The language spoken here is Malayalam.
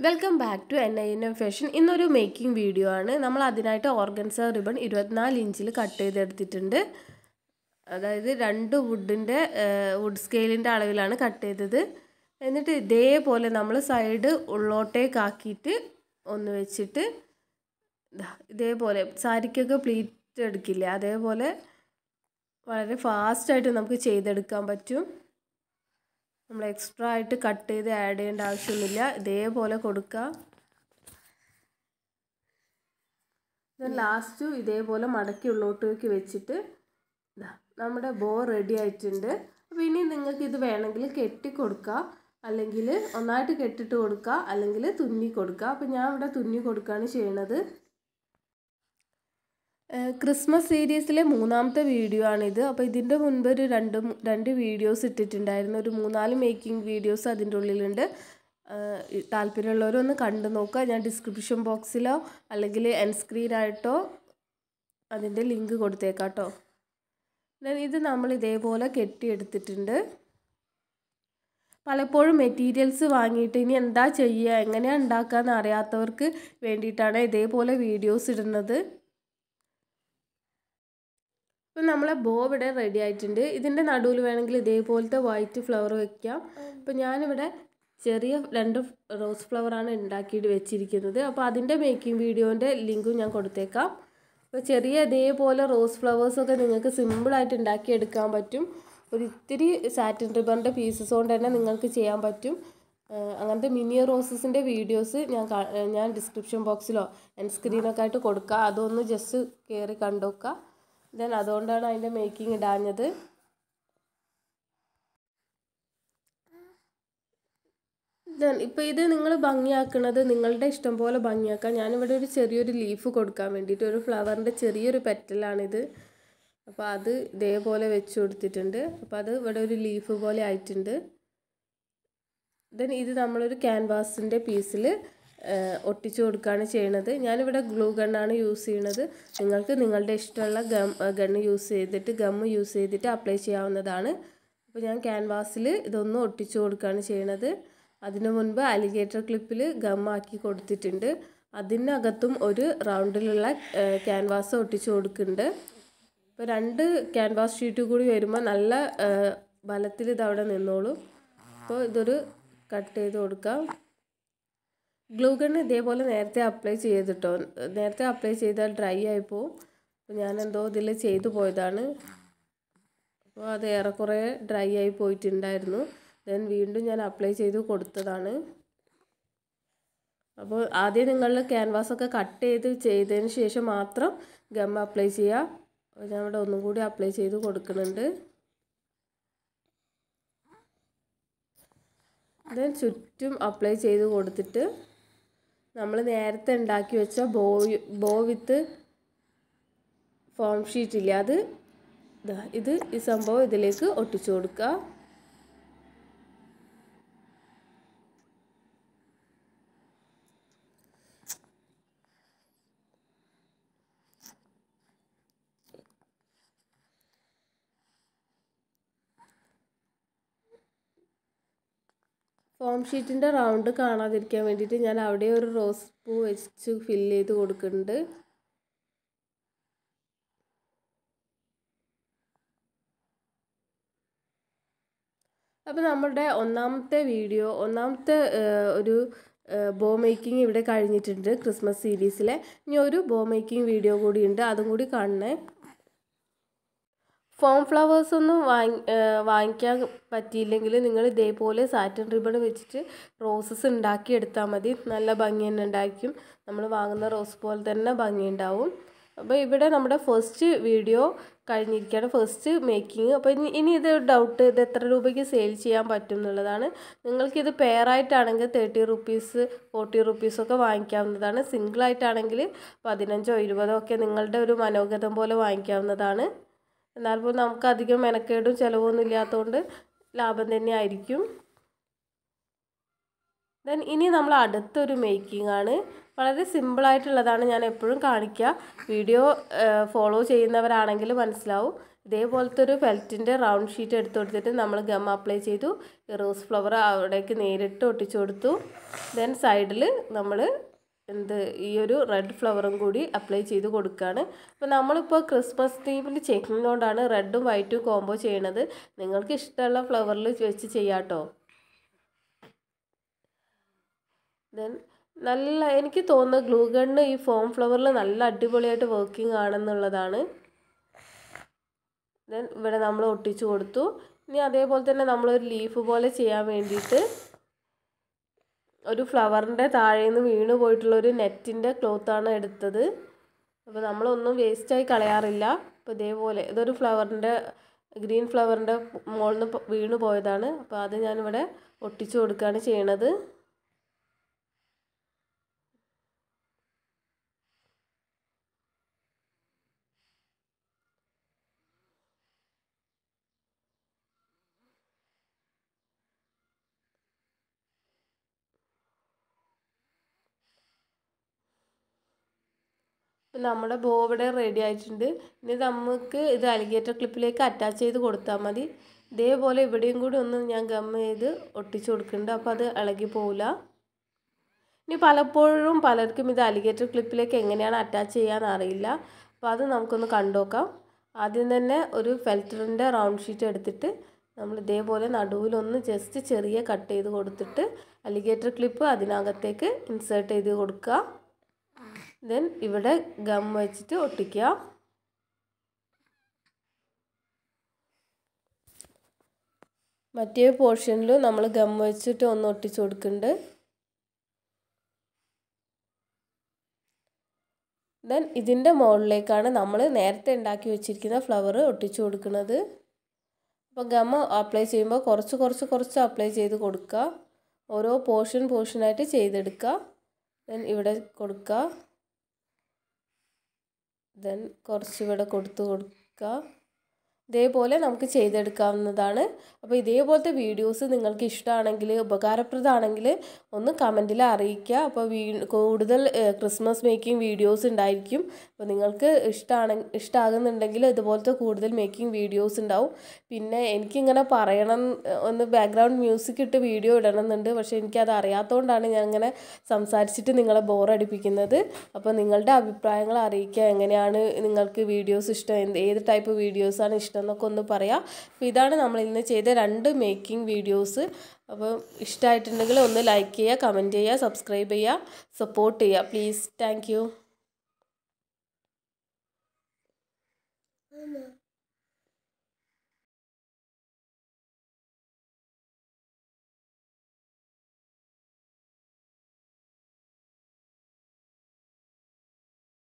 Welcome back to NINM fashion. ഇന്നൊരു മേക്കിംഗ് വീഡിയോ ആണ്. നമ്മൾ അതിനായിട്ട് ഓർഗൻസ റിബൺ 24 ഇഞ്ചിൽ കട്ട് ചെയ്തെടുത്തിട്ടുണ്ട്. അതായത് 2 വുഡ് സ്കെയിലിൻ്റെ അളവിലാണ് കട്ട് ചെയ്തത്. എന്നിട്ട് ഇതേപോലെ നമ്മൾ സൈഡ് ഉള്ളോട്ടേക്കാക്കിയിട്ട് ഒന്ന് വെച്ചിട്ട് ഇതേപോലെ സാരിക്കൊക്കെ പ്ലീറ്റ് എടുക്കില്ലേ, അതേപോലെ വളരെ ഫാസ്റ്റായിട്ട് നമുക്ക് ചെയ്തെടുക്കാൻ പറ്റും. നമ്മൾ എക്സ്ട്രാ ആയിട്ട് കട്ട് ചെയ്ത് ആഡ് ചെയ്യേണ്ട ആവശ്യമൊന്നുമില്ല. ഇതേപോലെ കൊടുക്കുക. ലാസ്റ്റ് ഇതേപോലെ മടക്കി ഉള്ളോട്ടേക്ക് വെച്ചിട്ട് നമ്മുടെ ബോ റെഡി ആയിട്ടുണ്ട്. അപ്പോൾ ഇനി നിങ്ങൾക്ക് ഇത് വേണമെങ്കിൽ കെട്ടി കൊടുക്കുക, അല്ലെങ്കിൽ ഒന്നായിട്ട് കെട്ടിട്ട് കൊടുക്കുക, അല്ലെങ്കിൽ തുന്നി കൊടുക്കുക. അപ്പോൾ ഞാൻ ഇവിടെ തുന്നി കൊടുക്കുകയാണ് ചെയ്യണത്. ക്രിസ്മസ് സീരീസിലെ 3ാമത്തെ വീഡിയോ ആണിത്. അപ്പോൾ ഇതിൻ്റെ മുൻപ് ഒരു രണ്ട് വീഡിയോസ് ഇട്ടിട്ടുണ്ടായിരുന്നു. ഒരു 3-4 മേക്കിംഗ് വീഡിയോസ് അതിൻ്റെ ഉള്ളിലുണ്ട്. താല്പര്യമുള്ളവരൊന്ന് കണ്ടു നോക്കുക. ഞാൻ ഡിസ്ക്രിപ്ഷൻ ബോക്സിലോ അല്ലെങ്കിൽ എൻ സ്ക്രീനായിട്ടോ അതിൻ്റെ ലിങ്ക് കൊടുത്തേക്കാം കേട്ടോ. ഇത് നമ്മൾ ഇതേപോലെ കെട്ടിയെടുത്തിട്ടുണ്ട്. പലപ്പോഴും മെറ്റീരിയൽസ് വാങ്ങിയിട്ട് ഇനി എന്താ ചെയ്യുക, എങ്ങനെയാണ് ഉണ്ടാക്കുകയെന്ന് അറിയാത്തവർക്ക് വേണ്ടിയിട്ടാണ് ഇതേപോലെ വീഡിയോസ് ഇടുന്നത്. അപ്പോൾ നമ്മളെ ബോ ഇവിടെ റെഡി ആയിട്ടുണ്ട്. ഇതിൻ്റെ നടുവിൽ വേണമെങ്കിൽ ഇതേപോലത്തെ വൈറ്റ് ഫ്ലവർ വെക്കാം. അപ്പോൾ ഞാനിവിടെ ചെറിയ 2 റോസ് ഫ്ലവറാണ് ഉണ്ടാക്കിയിട്ട് വെച്ചിരിക്കുന്നത്. അപ്പോൾ അതിൻ്റെ മേക്കിംഗ് വീഡിയോൻ്റെ ലിങ്കും ഞാൻ കൊടുത്തേക്കാം. അപ്പോൾ ചെറിയ ഇതേപോലെ റോസ് ഫ്ലവേഴ്സൊക്കെ നിങ്ങൾക്ക് സിമ്പിളായിട്ട് ഉണ്ടാക്കിയെടുക്കാൻ പറ്റും. ഒരു ഇത്തിരി സാറ്റിൻ റിബണിൻ്റെ പീസസ് കൊണ്ട് തന്നെ നിങ്ങൾക്ക് ചെയ്യാൻ പറ്റും. അങ്ങനത്തെ മിനി റോസസിൻ്റെ വീഡിയോസ് ഞാൻ ഡിസ്ക്രിപ്ഷൻ ബോക്സിലോ എൻ സ്ക്രീനൊക്കെ ആയിട്ട് കൊടുക്കുക. അതൊന്ന് ജസ്റ്റ് കയറി കണ്ടുവെക്കുക. അതുകൊണ്ടാണ് അതിൻ്റെ മേക്കിംഗ് ഇടാഞ്ഞത്. ഇപ്പോൾ ഇത് നിങ്ങൾ ഭംഗിയാക്കുന്നത് നിങ്ങളുടെ ഇഷ്ടം പോലെ ഭംഗിയാക്കാം. ഞാനിവിടെ ഒരു ചെറിയൊരു ലീഫ് കൊടുക്കാൻ വേണ്ടിയിട്ട് ഒരു ഫ്ലവറിൻ്റെ ചെറിയൊരു പെറ്റലാണിത്. അപ്പോൾ അത് ഇതേപോലെ വെച്ച് കൊടുത്തിട്ടുണ്ട്. അപ്പോൾ അത് ഇവിടെ ഒരു ലീഫ് പോലെ ആയിട്ടുണ്ട്. ഇത് നമ്മളൊരു ക്യാൻവാസിൻ്റെ പീസിൽ ഒട്ടിച്ചു കൊടുക്കുകയാണ് ചെയ്യണത്. ഞാനിവിടെ ഗ്ലൂ ഗണ്ണാണ് യൂസ് ചെയ്യണത്. നിങ്ങൾക്ക് നിങ്ങളുടെ ഇഷ്ടമുള്ള ഗണ്ണ് ഗമ്മ് യൂസ് ചെയ്തിട്ട് അപ്ലൈ ചെയ്യാവുന്നതാണ്. അപ്പോൾ ഞാൻ ക്യാൻവാസിൽ ഇതൊന്ന് ഒട്ടിച്ചു കൊടുക്കുകയാണ് ചെയ്യണത്. അതിനു മുൻപ് അലിഗേറ്റർ ക്ലിപ്പിൽ ഗമ്മാക്കി കൊടുത്തിട്ടുണ്ട്. അതിനകത്തും ഒരു റൗണ്ടിലുള്ള ക്യാൻവാസ് ഒട്ടിച്ചു കൊടുക്കുന്നുണ്ട്. ഇപ്പോൾ 2 ക്യാൻവാസ് ഷീറ്റ് കൂടി വരുമ്പോൾ നല്ല ബലത്തിൽ ഇതവിടെ നിന്നോളും. അപ്പോൾ ഇതൊരു കട്ട് ചെയ്ത് കൊടുക്കാം. ഗ്ലൂ ഗണ്ണ് ഇതേപോലെ നേരത്തെ അപ്ലൈ ചെയ്തിട്ടോ. നേരത്തെ അപ്ലൈ ചെയ്താൽ ഡ്രൈ ആയിപ്പോവും. അപ്പോൾ ഞാനെന്തോ ഇതിൽ ചെയ്തു പോയതാണ്. അപ്പോൾ അത് ഏറെക്കുറെ ഡ്രൈ ആയി പോയിട്ടുണ്ടായിരുന്നു. വീണ്ടും ഞാൻ അപ്ലൈ ചെയ്ത് കൊടുത്തതാണ്. അപ്പോൾ ആദ്യം നിങ്ങളുടെ ക്യാൻവാസൊക്കെ കട്ട് ചെയ്തതിന് ശേഷം മാത്രം ഗം അപ്ലൈ ചെയ്യുക. അപ്പോൾ ഞാൻ ഇവിടെ ഒന്നും കൂടി അപ്ലൈ ചെയ്ത് കൊടുക്കുന്നുണ്ട്. ചുറ്റും അപ്ലൈ ചെയ്ത് കൊടുത്തിട്ട് നമ്മൾ നേരത്തെ ഉണ്ടാക്കി വെച്ച ബോ വിത്ത് ഫോം ഷീറ്റ് ഇല്ല, ഈ സംഭവം ഇതിലേക്ക് ഒട്ടിച്ചു കൊടുക്കുക. ഫോം ഷീറ്റിൻ്റെ റൗണ്ട് കാണാതിരിക്കാൻ വേണ്ടിയിട്ട് ഞാൻ അവിടെ ഒരു റോസ് പൂ വെച്ച് ഫില്ല് ചെയ്ത് കൊടുക്കുന്നുണ്ട്. അപ്പോൾ നമ്മുടെ ഒന്നാമത്തെ ഒരു ബോ മേക്കിംഗ് ഇവിടെ കഴിഞ്ഞിട്ടുണ്ട് ക്രിസ്മസ് സീരീസിലെ. ഇനി ഒരു ബോ മേക്കിംഗ് വീഡിയോ കൂടി ഉണ്ട്, അതും കൂടി കാണണേ. ഫോം ഫ്ലവേഴ്സ് ഒന്നും വാങ്ങിക്കാൻ പറ്റിയില്ലെങ്കിൽ നിങ്ങൾ ഇതേപോലെ സാറ്റിൻ റിബൺ വെച്ചിട്ട് റോസസ് ഉണ്ടാക്കിയെടുത്താൽ മതി. നല്ല ഭംഗി തന്നെ ഉണ്ടായിരിക്കും. നമ്മൾ വാങ്ങുന്ന റോസ് പോലെ തന്നെ ഭംഗി ഉണ്ടാവും. അപ്പോൾ ഇവിടെ നമ്മുടെ ഫസ്റ്റ് വീഡിയോ കഴിഞ്ഞിരിക്കുകയാണ്, ഫസ്റ്റ് മേക്കിംഗ്. അപ്പോൾ ഇനി ഇത് ഡൗട്ട്, ഇത് എത്ര രൂപയ്ക്ക് സെയിൽ ചെയ്യാൻ പറ്റും എന്നുള്ളതാണ്. നിങ്ങൾക്കിത് പെയറായിട്ടാണെങ്കിൽ 30 റുപ്പീസ് 40 റുപ്പീസൊക്കെ വാങ്ങിക്കാവുന്നതാണ്. സിംഗിളായിട്ടാണെങ്കിൽ 15 20 ഒക്കെ നിങ്ങളുടെ ഒരു മനോഗതം പോലെ വാങ്ങിക്കാവുന്നതാണ്. എന്നാലിപ്പോൾ നമുക്ക് അധികം മെനക്കേടും ചിലവൊന്നും ഇല്ലാത്തതുകൊണ്ട് ലാഭം തന്നെ ആയിരിക്കും. ഇനി നമ്മൾ അടുത്തൊരു മേക്കിംഗ് ആണ്. വളരെ സിമ്പിളായിട്ടുള്ളതാണ്, ഞാൻ എപ്പോഴും കാണിക്കുക. വീഡിയോ ഫോളോ ചെയ്യുന്നവരാണെങ്കിൽ മനസ്സിലാവും. ഇതേപോലത്തെ ഒരു ഫെൽറ്റിൻ്റെ റൗണ്ട് ഷീറ്റ് എടുത്ത് കൊടുത്തിട്ട് നമ്മൾ ഗം അപ്ലൈ ചെയ്തു. റോസ് ഫ്ലവർ അവിടേക്ക് നേരിട്ട് ഒട്ടിച്ചു കൊടുത്തു. ദെൻ സൈഡിൽ നമ്മൾ ഈ ഒരു റെഡ് ഫ്ലവറും കൂടി അപ്ലൈ ചെയ്ത് കൊടുക്കുകയാണ്. അപ്പോൾ നമ്മളിപ്പോൾ ക്രിസ്മസ് തീമിൽ ചെയ്യുന്നതുകൊണ്ടാണ് റെഡും വൈറ്റും കോംബോ ചെയ്യണത്. നിങ്ങൾക്ക് ഇഷ്ടമുള്ള ഫ്ലവറിൽ വെച്ച് ചെയ്യാം കേട്ടോ. ദെൻ എനിക്ക് തോന്നുന്നത് ഗ്ലൂ ഗണ്ണ് ഈ ഫോം ഫ്ലവറിൽ നല്ല അടിപൊളിയായിട്ട് വർക്കിംഗ് ആണെന്നുള്ളതാണ്. ദെൻ ഇവിടെ നമ്മൾ ഒട്ടിച്ചു കൊടുത്തു. ഇനി അതേപോലെ തന്നെ നമ്മളൊരു ലീഫ് പോലെ ചെയ്യാൻ വേണ്ടിയിട്ട് ഒരു ഫ്ലവറിൻ്റെ താഴെ നിന്ന് വീണ് പോയിട്ടുള്ളൊരു നെറ്റിൻ്റെ ക്ലോത്താണ് എടുത്തത്. അപ്പോൾ നമ്മളൊന്നും വേസ്റ്റായി കളയാറില്ല. അപ്പോൾ ഇതേപോലെ ഇതൊരു ഗ്രീൻ ഫ്ലവറിൻ്റെ മുകളിൽ നിന്ന് വീണ് പോയതാണ്. അപ്പോൾ അത് ഞാനിവിടെ ഒട്ടിച്ചു കൊടുക്കുകയാണ് ചെയ്യണത്. നമ്മുടെ ബോ ഇവിടെ റെഡി ആയിട്ടുണ്ട്. ഇനി നമുക്ക് ഇത് അലിഗേറ്റർ ക്ലിപ്പിലേക്ക് അറ്റാച്ച് ചെയ്ത് കൊടുത്താൽ മതി. ഇതേപോലെ ഇവിടെയും കൂടി ഒന്ന് ഞാൻ ഗം ചെയ്ത് ഒട്ടിച്ചു കൊടുക്കുന്നുണ്ട്. അപ്പോൾ അത് ഇളകി പോവില്ല. ഇനി പലപ്പോഴും പലർക്കും ഇത് അലിഗേറ്റർ ക്ലിപ്പിലേക്ക് എങ്ങനെയാണ് അറ്റാച്ച് ചെയ്യാൻ അറിയില്ല. അപ്പോൾ അത് നമുക്കൊന്ന് കണ്ടുനോക്കാം. ആദ്യം തന്നെ ഒരു ഫെൽറ്ററിൻ്റെ റൗണ്ട് ഷീറ്റ് എടുത്തിട്ട് നമ്മൾ ഇതേപോലെ നടുവിലൊന്ന് ജസ്റ്റ് ചെറിയ കട്ട് ചെയ്ത് കൊടുത്തിട്ട് അലിഗേറ്റർ ക്ലിപ്പ് അതിനകത്തേക്ക് ഇൻസേർട്ട് ചെയ്ത് കൊടുക്കുക. ദെൻ ഇവിടെ ഗം വെച്ചിട്ട് ഒട്ടിക്കുക. മറ്റേ പോർഷനിലും നമ്മൾ ഗം വെച്ചിട്ട് ഒന്ന് ഒട്ടിച്ചു കൊടുക്കുന്നുണ്ട്. ദെൻ ഇതിൻ്റെ മുകളിലേക്കാണ് നമ്മൾ നേരത്തെ ഉണ്ടാക്കി വെച്ചിരിക്കുന്ന ഫ്ലവർ ഒട്ടിച്ചു കൊടുക്കുന്നത്. അപ്പോൾ ഗം അപ്ലൈ ചെയ്യുമ്പോൾ കുറച്ച് അപ്ലൈ ചെയ്ത് കൊടുക്കുക. ഓരോ പോർഷനായിട്ട് ചെയ്തെടുക്കുക. ദെൻ ഇവിടെ കൊടുക്കുക. ദെൻ കുറച്ച് ഇവിടെ കൊടുക്കുക. ഇതേപോലെ നമുക്ക് ചെയ്തെടുക്കാവുന്നതാണ്. അപ്പോൾ ഇതേപോലത്തെ വീഡിയോസ് നിങ്ങൾക്ക് ഇഷ്ടമാണെങ്കിൽ ഉപകാരപ്രദമാണെങ്കിൽ ഒന്ന് കമൻറ്റിൽ അറിയിക്കുക. അപ്പോൾ കൂടുതൽ ക്രിസ്മസ് മേക്കിംഗ് വീഡിയോസ് ഉണ്ടായിരിക്കും. അപ്പോൾ നിങ്ങൾക്ക് ഇഷ്ടമാകുന്നുണ്ടെങ്കിൽ ഇതുപോലത്തെ കൂടുതൽ മേക്കിംഗ് വീഡിയോസ് ഉണ്ടാവും. പിന്നെ എനിക്കിങ്ങനെ പറയണം, ഒന്ന് ബാക്ക്ഗ്രൗണ്ട് മ്യൂസിക് ഇട്ട് വീഡിയോ ഇടണമെന്നുണ്ട്. പക്ഷേ എനിക്കത് അറിയാത്തതുകൊണ്ടാണ് ഞാൻ ഇങ്ങനെ സംസാരിച്ചിട്ട് നിങ്ങളെ ബോറടിപ്പിക്കുന്നത്. അപ്പോൾ നിങ്ങളുടെ അഭിപ്രായങ്ങൾ അറിയിക്കുക. എങ്ങനെയാണ് നിങ്ങൾക്ക് വീഡിയോസ് ഇഷ്ടം, ഏത് ടൈപ്പ് വീഡിയോസാണ് ഇഷ്ടം എന്നൊക്കെ ഒന്ന് പറയാം. അപ്പോൾ ഇതാണ് നമ്മൾ ഇന്ന് ചെയ്ത 2 മേക്കിംഗ് വീഡിയോസ്. അപ്പോൾ ഇഷ്ടമായിട്ടുണ്ടെങ്കിൽ ഒന്ന് ലൈക്ക് ചെയ്യുക, കമൻറ്റ് ചെയ്യുക, സബ്സ്ക്രൈബ് ചെയ്യുക, സപ്പോർട്ട് ചെയ്യുക പ്ലീസ്. Thank you.